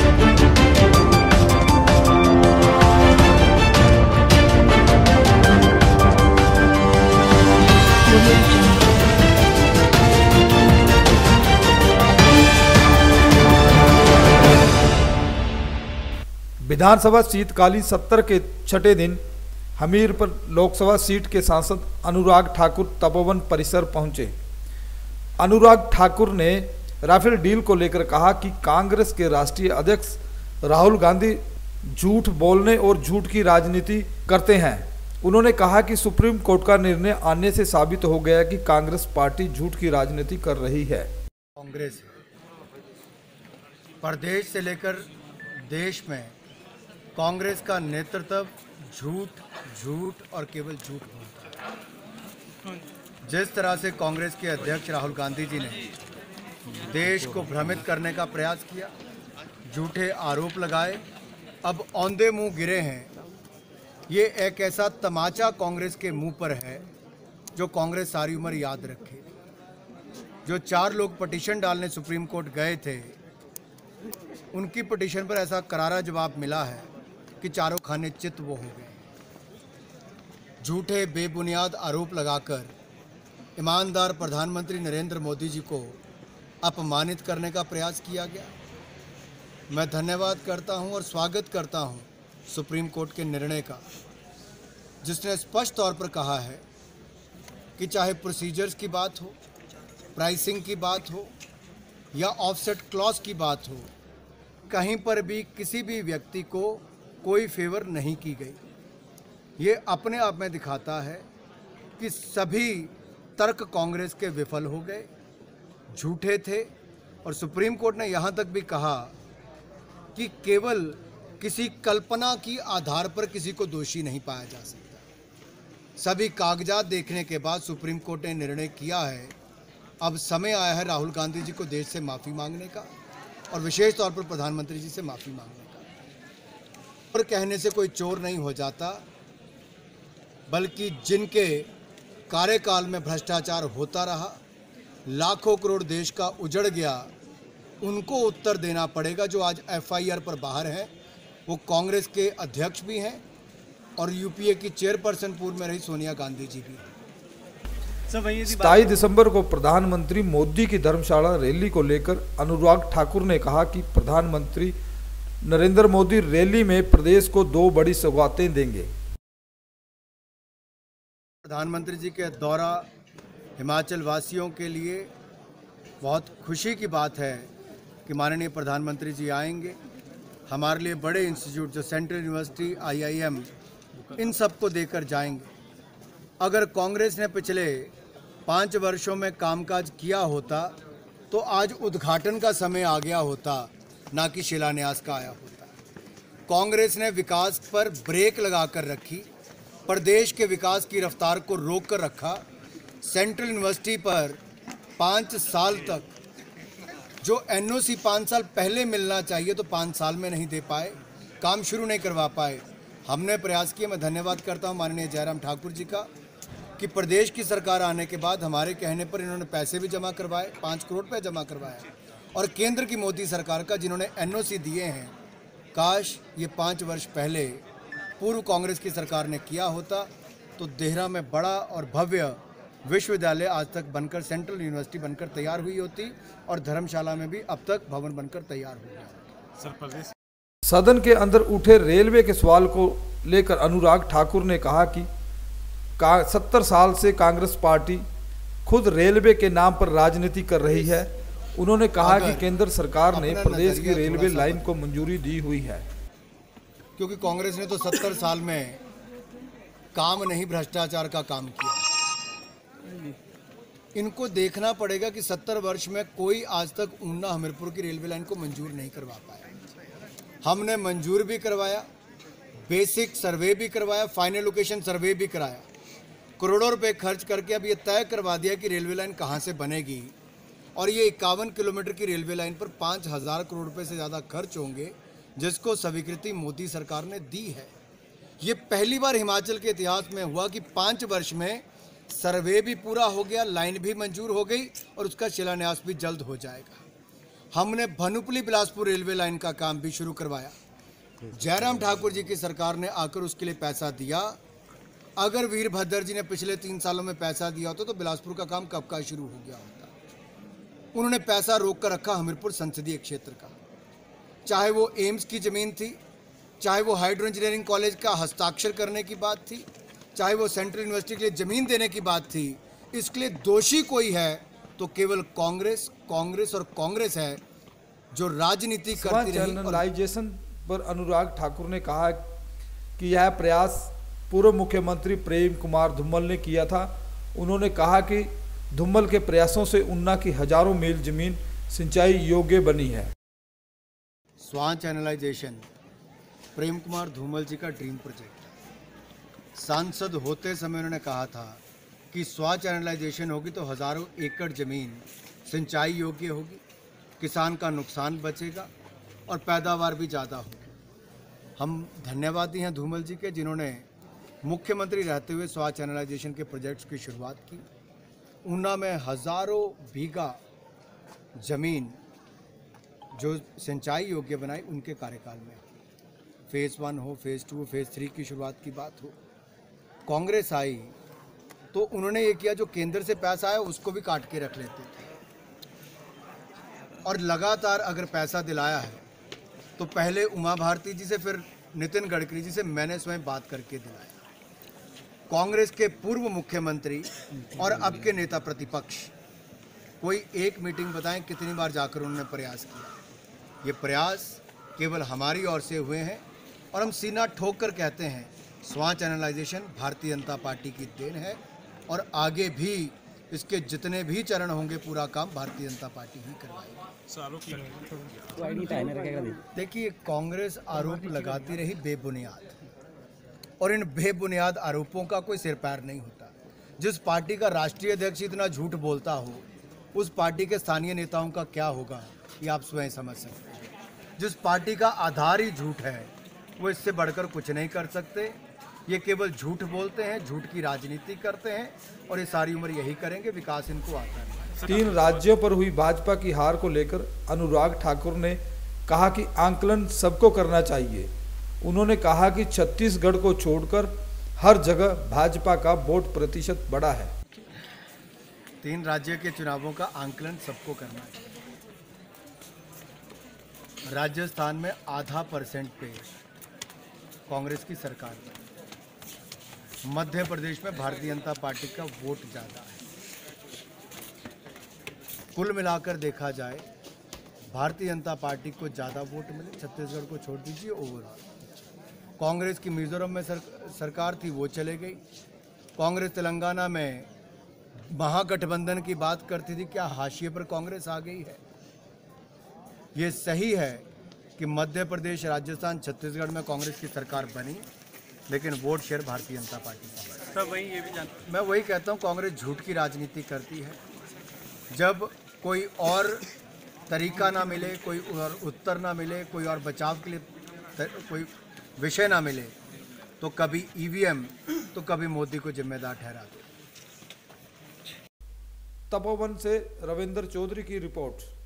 विधानसभा शीतकालीन सत्र के छठे दिन हमीरपुर लोकसभा सीट के सांसद अनुराग ठाकुर तपोवन परिसर पहुंचे। अनुराग ठाकुर ने राफेल डील को लेकर कहा कि कांग्रेस के राष्ट्रीय अध्यक्ष राहुल गांधी झूठ बोलने और झूठ की राजनीति करते हैं। उन्होंने कहा कि सुप्रीम कोर्ट का निर्णय आने से साबित हो गया कि कांग्रेस पार्टी झूठ की राजनीति कर रही है। कांग्रेस प्रदेश से लेकर देश में कांग्रेस का नेतृत्व झूठ और केवल झूठ बोलता है। जिस तरह से कांग्रेस के अध्यक्ष राहुल गांधी जी ने देश को भ्रमित करने का प्रयास किया, झूठे आरोप लगाए, अब औंधे मुंह गिरे हैं। ये एक ऐसा तमाचा कांग्रेस के मुंह पर है जो कांग्रेस सारी उम्र याद रखे। जो 4 लोग पिटीशन डालने सुप्रीम कोर्ट गए थे, उनकी पिटीशन पर ऐसा करारा जवाब मिला है कि चारों खाने चित वो हो गए। झूठे बेबुनियाद आरोप लगाकर ईमानदार प्रधानमंत्री नरेंद्र मोदी जी को अपमानित करने का प्रयास किया गया। मैं धन्यवाद करता हूं और स्वागत करता हूं सुप्रीम कोर्ट के निर्णय का, जिसने स्पष्ट तौर पर कहा है कि चाहे प्रोसीजर्स की बात हो, प्राइसिंग की बात हो या ऑफसेट क्लॉज की बात हो, कहीं पर भी किसी भी व्यक्ति को कोई फेवर नहीं की गई। ये अपने आप में दिखाता है कि सभी तर्क कांग्रेस के विफल हो गए, झूठे थे। और सुप्रीम कोर्ट ने यहाँ तक भी कहा कि केवल किसी कल्पना की आधार पर किसी को दोषी नहीं पाया जा सकता। सभी कागजात देखने के बाद सुप्रीम कोर्ट ने निर्णय किया है, अब समय आया है राहुल गांधी जी को देश से माफ़ी मांगने का और विशेष तौर पर प्रधानमंत्री जी से माफ़ी मांगने का। और कहने से कोई चोर नहीं हो जाता, बल्कि जिनके कार्यकाल में भ्रष्टाचार होता रहा, लाखों करोड़ देश का उजड़ गया, उनको उत्तर देना पड़ेगा। जो आज FIR पर बाहर हैं वो कांग्रेस के अध्यक्ष भी हैं और यूपीए की चेयरपर्सन पूर्व में रही सोनिया गांधी जी भी हैं। 27 दिसंबर को प्रधानमंत्री मोदी की धर्मशाला रैली को लेकर अनुराग ठाकुर ने कहा कि प्रधानमंत्री नरेंद्र मोदी रैली में प्रदेश को 2 बड़ी सौगातें देंगे। प्रधानमंत्री जी के दौरा हिमाचल वासियों के लिए बहुत खुशी की बात है कि माननीय प्रधानमंत्री जी आएंगे। हमारे लिए बड़े इंस्टीट्यूट जो सेंट्रल यूनिवर्सिटी, IIM, इन सब को देकर जाएंगे। अगर कांग्रेस ने पिछले 5 वर्षों में कामकाज किया होता तो आज उद्घाटन का समय आ गया होता, ना कि शिलान्यास का आया होता। कांग्रेस ने विकास पर ब्रेक लगाकर रखी, प्रदेश के विकास की रफ्तार को रोक कर रखा। सेंट्रल यूनिवर्सिटी पर 5 साल तक जो NOC 5 साल पहले मिलना चाहिए तो 5 साल में नहीं दे पाए, काम शुरू नहीं करवा पाए। हमने प्रयास किए। मैं धन्यवाद करता हूं माननीय जयराम ठाकुर जी का कि प्रदेश की सरकार आने के बाद हमारे कहने पर इन्होंने पैसे भी जमा करवाए, 5 करोड़ रुपये जमा करवाया। और केंद्र की मोदी सरकार का जिन्होंने NOC दिए हैं, काश ये 5 वर्ष पहले पूर्व कांग्रेस की सरकार ने किया होता तो देहरा में बड़ा और भव्य विश्वविद्यालय आज तक बनकर सेंट्रल यूनिवर्सिटी बनकर तैयार हुई होती और धर्मशाला में भी अब तक भवन बनकर तैयार हो गया। सदन के अंदर उठे रेलवे के सवाल को लेकर अनुराग ठाकुर ने कहा कि 70 साल से कांग्रेस पार्टी खुद रेलवे के नाम पर राजनीति कर रही है। उन्होंने कहा कि केंद्र सरकार ने प्रदेश की रेलवे लाइन को मंजूरी दी हुई है, क्योंकि कांग्रेस ने तो 70 साल में काम नहीं भ्रष्टाचार का काम किया। इनको देखना पड़ेगा कि 70 वर्ष में कोई आज तक ऊना हमीरपुर की रेलवे लाइन को मंजूर नहीं करवा पाया। हमने मंजूर भी करवाया, बेसिक सर्वे भी करवाया, फाइनल लोकेशन सर्वे भी कराया, करोड़ों रुपए खर्च करके अब ये तय करवा दिया कि रेलवे लाइन कहाँ से बनेगी। और ये 51 किलोमीटर की रेलवे लाइन पर 5000 करोड़ रुपए से ज़्यादा खर्च होंगे, जिसको स्वीकृति मोदी सरकार ने दी है। ये पहली बार हिमाचल के इतिहास में हुआ कि 5 वर्ष में सर्वे भी पूरा हो गया, लाइन भी मंजूर हो गई और उसका शिलान्यास भी जल्द हो जाएगा। हमने भनुपली बिलासपुर रेलवे लाइन का काम भी शुरू करवाया। जयराम ठाकुर जी की सरकार ने आकर उसके लिए पैसा दिया। अगर वीरभद्र जी ने पिछले 3 सालों में पैसा दिया होता तो बिलासपुर का काम कब का शुरू हो गया होता। उन्होंने पैसा रोक कर रखा हमीरपुर संसदीय क्षेत्र का, चाहे वो एम्स की ज़मीन थी, चाहे वो हाइड्रो इंजीनियरिंग कॉलेज का हस्ताक्षर करने की बात थी, चाहे वो सेंट्रल यूनिवर्सिटी के लिए ज़मीन देने की बात थी। इसके लिए दोषी कोई है तो केवल कांग्रेस और कांग्रेस है जो राजनीति करती रही। चैनलाइजेशन पर अनुराग ठाकुर ने कहा कि यह प्रयास पूर्व मुख्यमंत्री प्रेम कुमार धूमल ने किया था। उन्होंने कहा कि धूमल के प्रयासों से उन्ना की हजारों मील जमीन सिंचाई योग्य बनी है। स्वां चैनलाइजेशन प्रेम कुमार धूमल जी का ड्रीम प्रोजेक्ट है। सांसद होते समय उन्होंने कहा था कि स्वां चैनलाइजेशन होगी तो हजारों एकड़ जमीन सिंचाई योग्य होगी, किसान का नुकसान बचेगा और पैदावार भी ज़्यादा होगी। हम धन्यवादी हैं धूमल जी के, जिन्होंने मुख्यमंत्री रहते हुए स्वां चैनलाइजेशन के प्रोजेक्ट्स की शुरुआत की। ऊना में हजारों बीघा जमीन जो सिंचाई योग्य बनाई उनके कार्यकाल में। फेज़ 1 हो, फेज़ 2 हो, फेज़ 3 की शुरुआत की बात हो। कांग्रेस आई तो उन्होंने ये किया, जो केंद्र से पैसा आया उसको भी काट के रख लेते थे। और लगातार अगर पैसा दिलाया है तो पहले उमा भारती जी से, फिर नितिन गडकरी जी से मैंने स्वयं बात करके दिलाया। कांग्रेस के पूर्व मुख्यमंत्री और अब के नेता प्रतिपक्ष कोई एक मीटिंग बताएं कितनी बार जाकर उन्होंने प्रयास किया। ये प्रयास केवल हमारी ओर से हुए हैं और हम सीना ठोक कर कहते हैं स्वां चैनलाइजेशन भारतीय जनता पार्टी की देन है और आगे भी इसके जितने भी चरण होंगे पूरा काम भारतीय जनता पार्टी ही करवाएगी। देखिए, कांग्रेस आरोप लगाती रही बेबुनियाद, और इन बेबुनियाद आरोपों का कोई सिर पैर नहीं होता। जिस पार्टी का राष्ट्रीय अध्यक्ष इतना झूठ बोलता हो, उस पार्टी के स्थानीय नेताओं का क्या होगा ये आप स्वयं समझ सकते हैं। जिस पार्टी का आधार ही झूठ है वो इससे बढ़कर कुछ नहीं कर सकते। ये केवल झूठ बोलते हैं, झूठ की राजनीति करते हैं और ये सारी उम्र यही करेंगे। विकास इनको आता है। 3 राज्यों पर हुई भाजपा की हार को लेकर अनुराग ठाकुर ने कहा कि आंकलन सबको करना चाहिए। उन्होंने कहा कि छत्तीसगढ़ को छोड़कर हर जगह भाजपा का वोट प्रतिशत बढ़ा है। 3 राज्य के चुनावों का आंकलन सबको करना चाहिए। राजस्थान में 0.5% पे कांग्रेस की सरकार है। मध्य प्रदेश में भारतीय जनता पार्टी का वोट ज़्यादा है। कुल मिलाकर देखा जाए भारतीय जनता पार्टी को ज़्यादा वोट मिले। छत्तीसगढ़ को छोड़ दीजिए, ओवरऑल कांग्रेस की मिजोरम में सरकार थी, वो चले गई। कांग्रेस तेलंगाना में महागठबंधन की बात करती थी, क्या हाशिए पर कांग्रेस आ गई है। ये सही है कि मध्य प्रदेश, राजस्थान, छत्तीसगढ़ में कांग्रेस की सरकार बनी, लेकिन vote share Bharatiya Janata party का बढ़ा। मैं वही कहता हूँ, कांग्रेस झूठ की राजनीति करती है। जब कोई और तरीका ना मिले, कोई और उत्तर ना मिले, कोई और बचाव के लिए कोई विषय ना मिले, तो कभी ईवीएम तो कभी मोदी को जिम्मेदार ठहरा दो। तपोवन से रविंद्र चौधरी की रिपोर्ट।